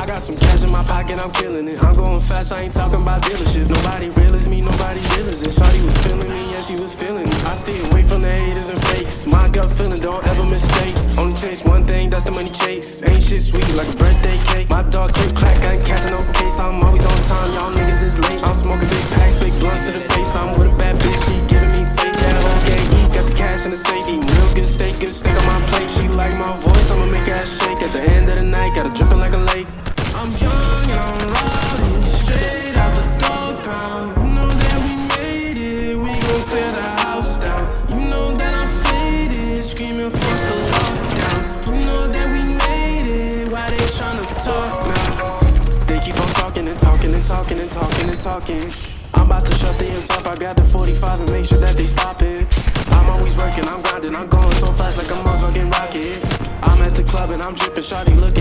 got some cash in my pocket, I'm killing it. I'm going fast, I ain't talking about dealership. Nobody real as me, nobody real as it. Shawty was feeling me, yeah, she was feeling it. I stay away from the haters and fakes. My gut feeling, don't ever mistake. Only chase one thing, that's the money chase. Ain't shit sweet like a birthday cake. My dog click clack, I ain't catching no case. I'm always on time, y'all niggas is late. I'm smoking big packs, big blunts to the face. I'm with a bad bitch, she giving me face. Yeah, whole gang eat, got the cash in the safe. Eat real good steak on my plate. She like my voice, I'ma make her shake. At the end of the night, got her dripping like a lake. I'm young and I'm rowdy, straight out the dog pound. You know that we made it, we gon' tear the house down. You know that I'm faded, screaming fuck the lockdown. You know that we made it, why they tryna talk now? They keep on talking and talking and talking and talking and talking. I'm about to shut things up, I grab the 45 and make sure that they stop it. I'm always working, I'm grinding, I'm going so fast like a motherfucking rocket. I'm at the club and I'm dripping, shawty look